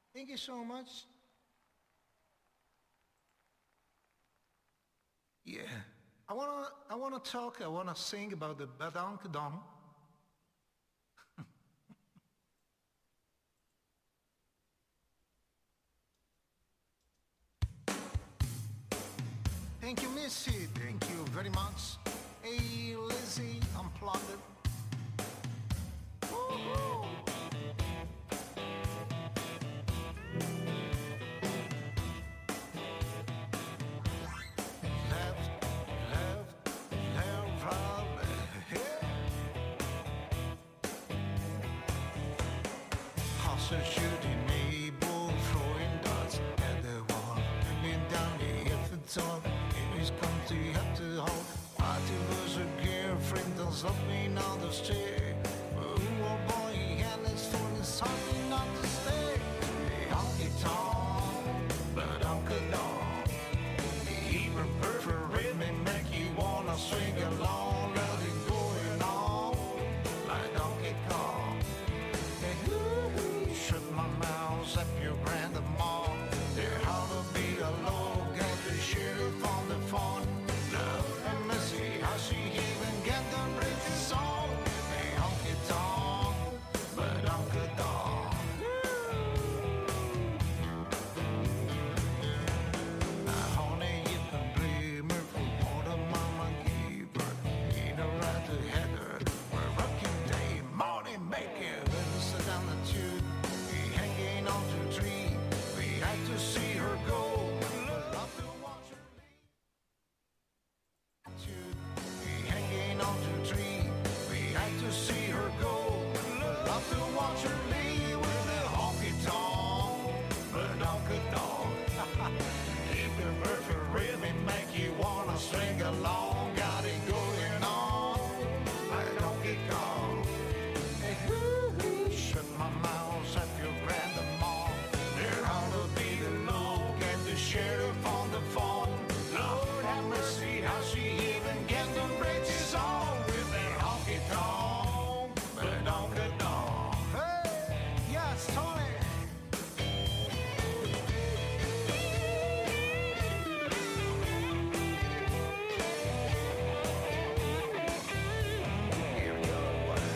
Thank you so much. Yeah. I wanna talk, I wanna sing about the Badonkadon. Thank you, Missy. Thank you very much. Hey, Lizzie, unplugged. Woo-hoo. Left, left, left, right, yeah. Hustle shooting neighbor, throwing darts at the wall. Been down the effort on, it is come to have to hold. Party was a girlfriend, does love me on the stair. Oh boy, and it's for the something not to stay. Honky tonk, but Uncle Don. Even perfect rhythm make you wanna swing along. Let it going on like Donkey Kong. Hey, ooh, shut my mouth, up your grandma. There ought to be a law, get the sheriff on the phone. Love and Missy, how she even get the bridges on. Hey, honky tonk, but Uncle Don. Honey, you can blame her for what her mama gave her. Ain't a right to have her. We're working day, morning maker. Sit down the tube, we hanging on to a tree. We had to see her go. Love to watch her leave. We hanging on to a tree. We had to see her go. Love to watch her leave with a honky tonk, but Uncle Dog. If the perfect rhythm make you wanna swing along, got it going on like Donkey Kong. Hey, woo-hoo, shut my mouth at your grandma. There ought to be the law, get the sheriff on the phone. Lord have mercy, how she even get the bridges on with that honky tonk, but Uncle Dog. Hey, yes, Tony. Here we go.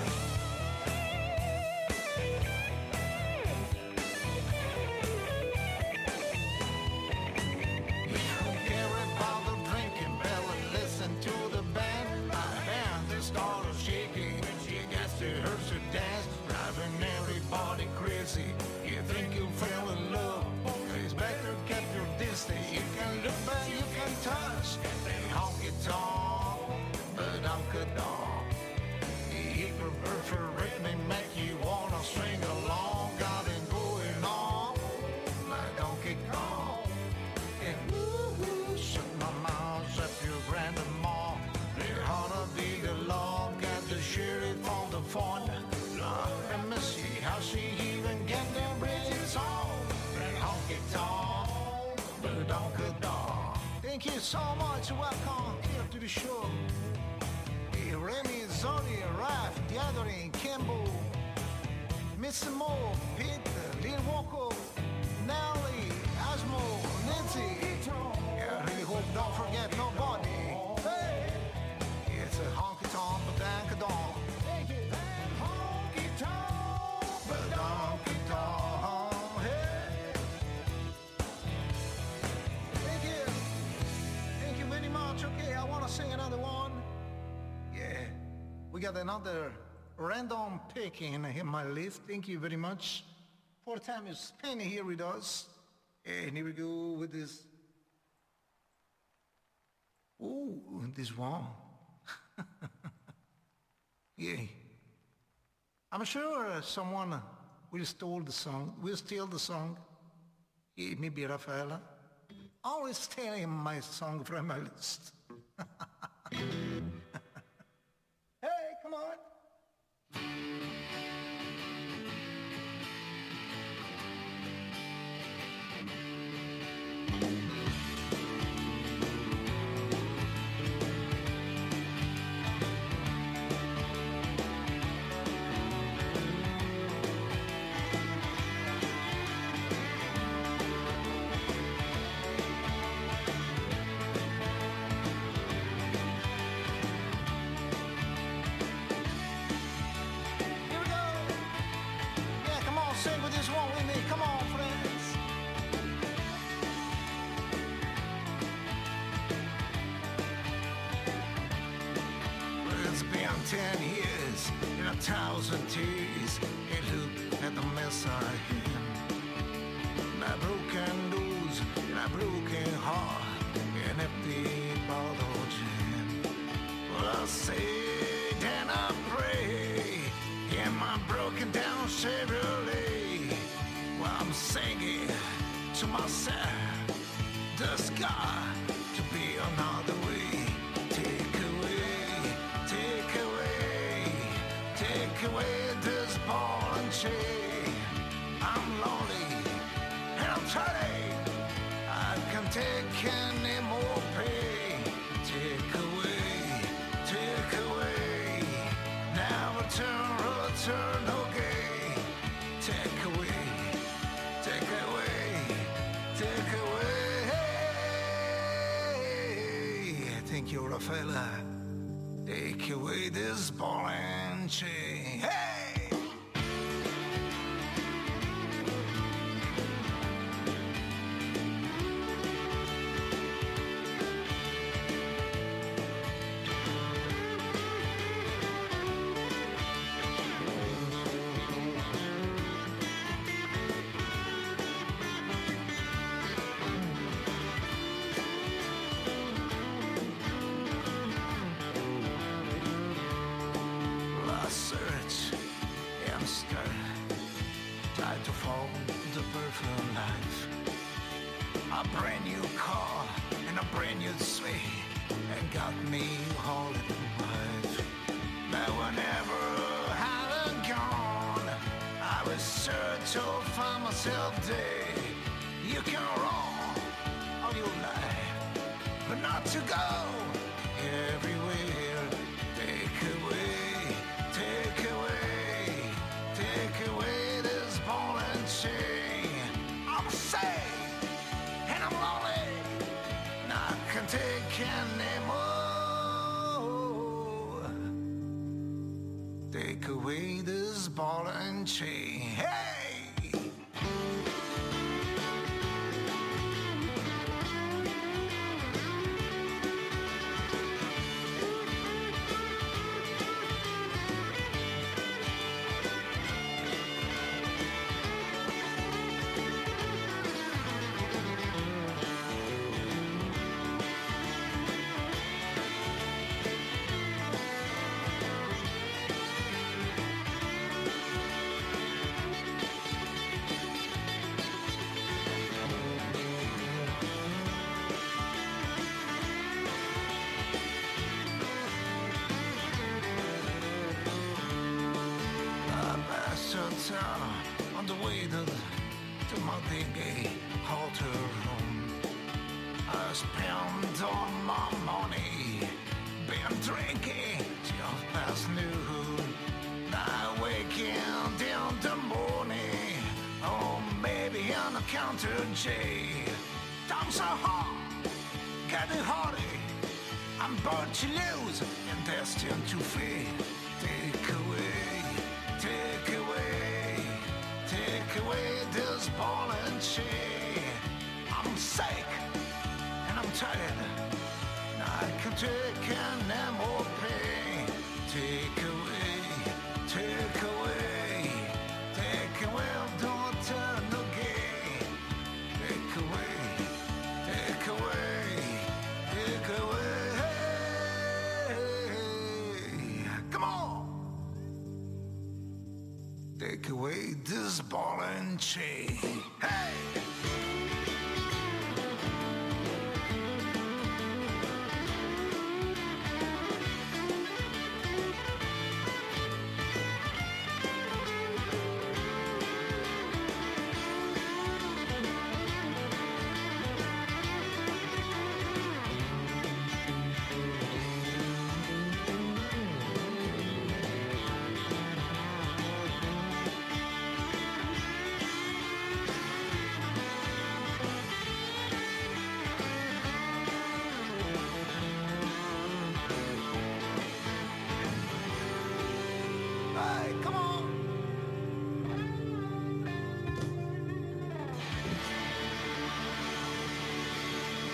You don't care about the drinking, barely listen to the band. My hand is started shaking when she gets to her to dance, driving everybody crazy. You think you fell in love, it's better keep your distance. You can look but you can touch, they honky tonk, but Uncle Dog. Even perfect rhythm make you wanna swing along, got it going on like Donkey Kong. And woo-hoo, shut my mouth at your grandma. There ought to be the law, get the sheriff on the phone. Let me see how she even get the bridges on. That honky tonk, but Uncle Dog. Thank you so much. Welcome here to the show. Hey, Remy, Zoni, Raf, Gathering, Kimbo, Mr. Mo, Pete, Lil Woko, Nelly, Asmo, Nancy. Yeah, I really hope don't forget nobody. Hey, it's a honky tonk, but Uncle Dog. Honky tonk, but Donkey Kong. Hey, thank you. Thank you very much. Okay, I want to sing another one. Yeah, we got another random pick in my list. Thank you very much. For time is spending here with us. And here we go with this. Oh, this one. Yeah. I'm sure someone will steal the song. Will steal the song. Yeah, maybe Rafaela. Always stealing my song from my list. Hey, come on. 10 years in 1,000 tears. He looked at the mess I am. My broken nose and a broken heart, an empty bottle jam. Well, I say and I pray in my broken down Chevrolet. While I'm singing to myself, there's got to be another way. Take away this ball and chain. I'm lonely and I'm tired. I can't take any more pain. Take away. Now return again. Take away. I think you're a fella. Take away this ball and chain. Hey! Tried to find the perfect life. A brand new car and a brand new suite, and got me all in life. But whenever I was gone, I was sure to find myself dead. You can run all your life, but not to go everywhere. Take away this ball and chain. I'm sad and I'm lonely, and I can't take anymore. Take away this ball and chain. Hey! On the way to my dingy hotel room, I spent all my money, been drinking till past noon. I waking in the morning, oh maybe on the counter jail. Times are hard, getting harder. I'm born to lose and destined to fail. Take away this ball and chain. I'm sick and I'm tired, and I can't take any more pain. Take away, don't turn again. Take away, come on. Take away this ball and chain. Hey!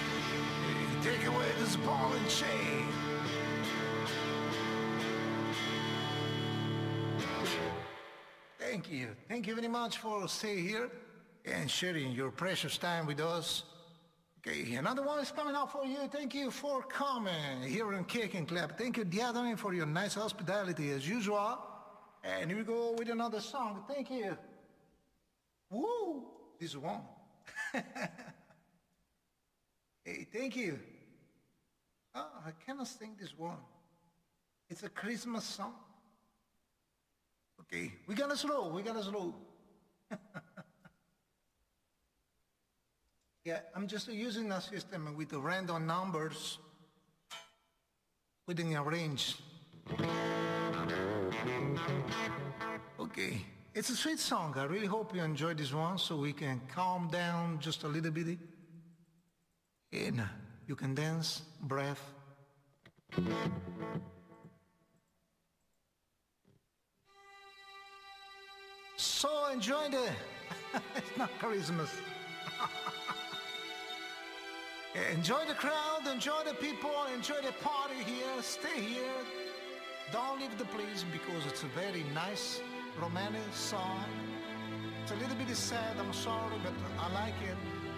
Take away this ball and chain. Thank you. Thank you very much for staying here and sharing your precious time with us. Okay, another one is coming up for you. Thank you for coming here on Kick and Clap. Thank you, Diadone, for your nice hospitality as usual. And here we go with another song. Thank you. Woo! This one. Hey, thank you. Oh, I cannot sing this one. It's a Christmas song. Okay, we gotta slow. Yeah, I'm just using a system with the random numbers within a range. Okay, it's a sweet song. I really hope you enjoy this one so we can calm down just a little bit. And you can dance, breath. So enjoy the... It's not Christmas. Enjoy the crowd, enjoy the people, enjoy the party here. Stay here. Don't leave the place because it's a very nice romantic song. It's a little bit sad, I'm sorry, but I like it.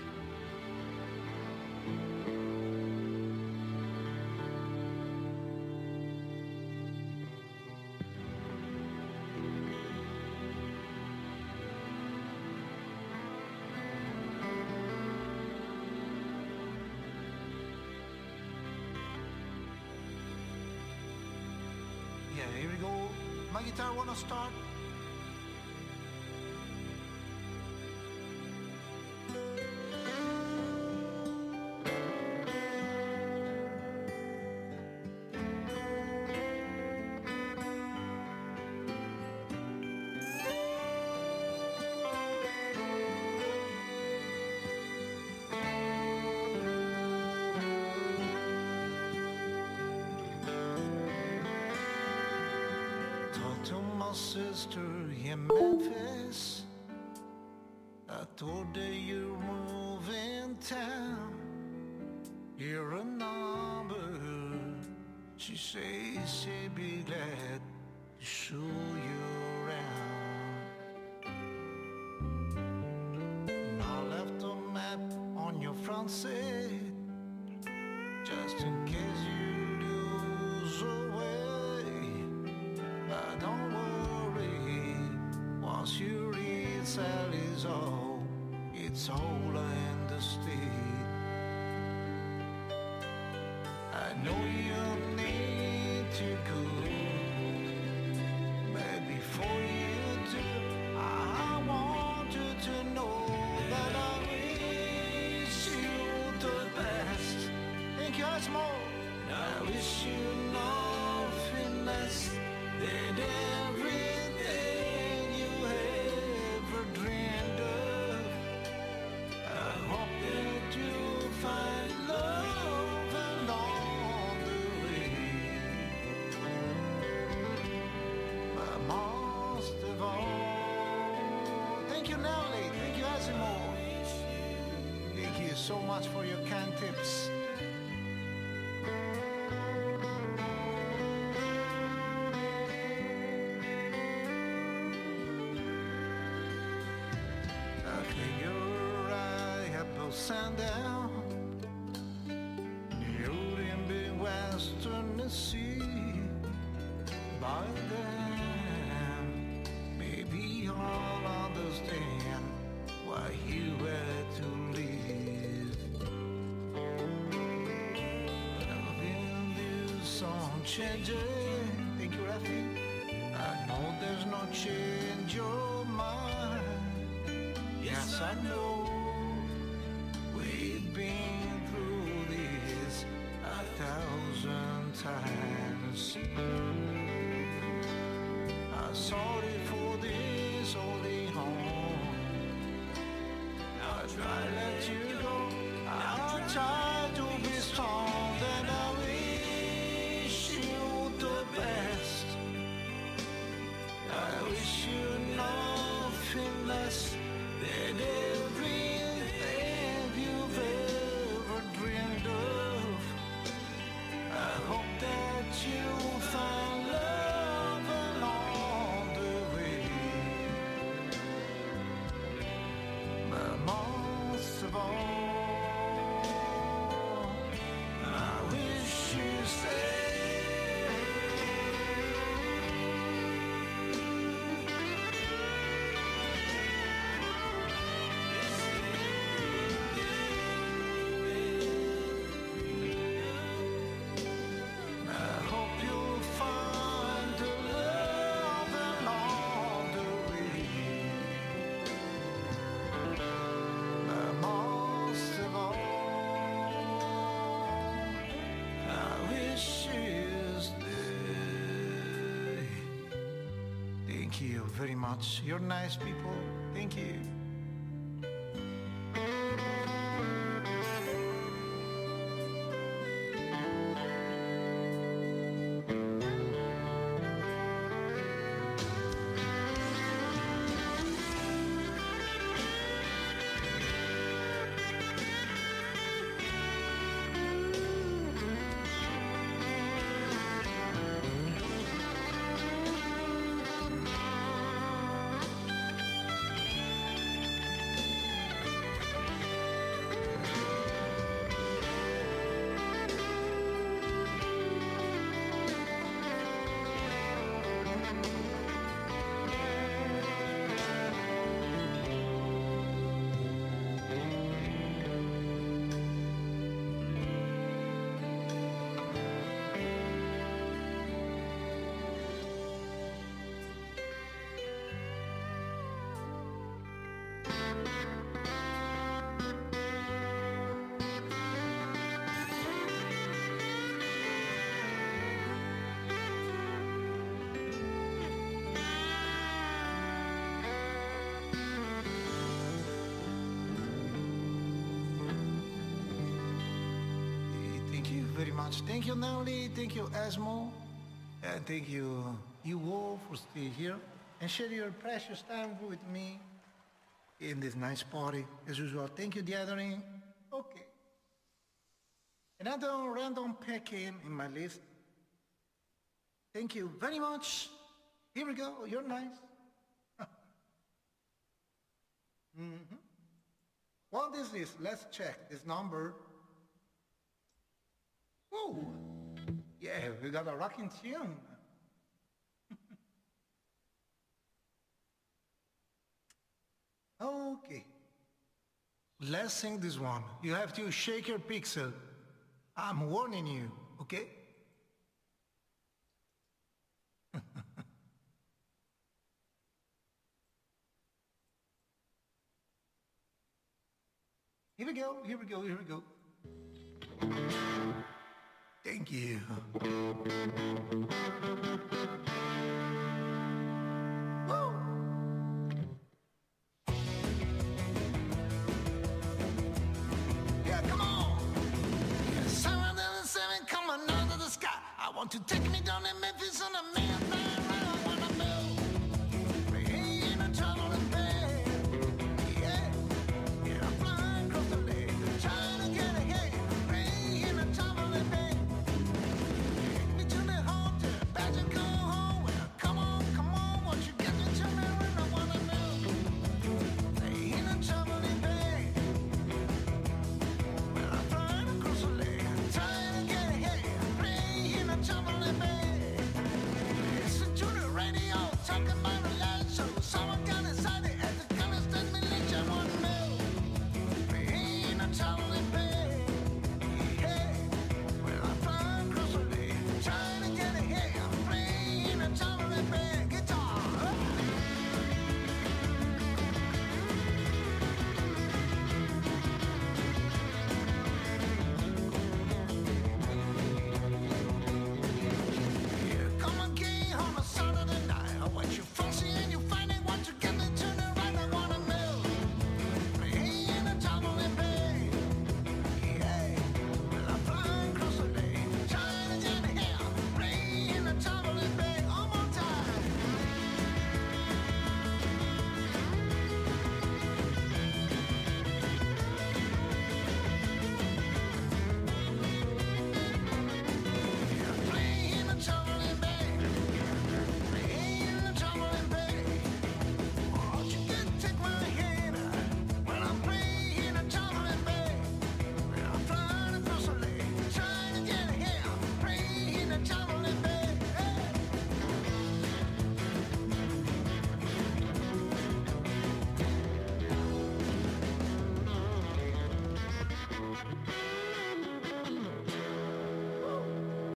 Yeah, here we go. My guitar wanna start? To my sister in Memphis, I told her you're moving town. Here a number, she says she'd be glad to show you around. And I left a map on your front seat, just in case you lose away. But don't worry, once you read Sally's all, it's all in the state. I know you need to go, but before you do, I want you to know that I wish you the best. Thank you, Asmo. I wish you nothing less than everything you ever dreamed of. I hope that you find love along the way. But most of all, thank you, Nelly. Thank you, Asimo. Thank you so much for your kind tips. Sundown, you're in the western sea. By then, maybe I'll understand why you had to leave. I've been this song changing. Thank you, Rafi. I know there's no change your mind. Yes, I know. We've been through this 1,000 times. I'm sorry for this only home. I'll try to let you go. I'll try to be strong, and I wish you the best. I wish you nothing less than everything you've ever dreamed of. I hope that you find love along the way. I wish you stayed. I hope you'll find the love along the way. Most of all, I wish you stay. Thank you very much. You're nice people. Thank you. Thank you very much. Thank you, Nelly. Thank you, Asmo. And thank you, you all, for staying here and share your precious time with me in this nice party. As usual, thank you, gathering. Okay. Another random picking in my list. Thank you very much. Here we go. You're nice. What is this? Let's check this number. Whoa. Yeah, we got a rocking tune. Okay. Let's sing this one. You have to shake your pixel. I'm warning you, okay? Here we go, here we go, here we go. Thank you. Woo! Yeah, come on. 777 coming out of the sky. I want to take me down and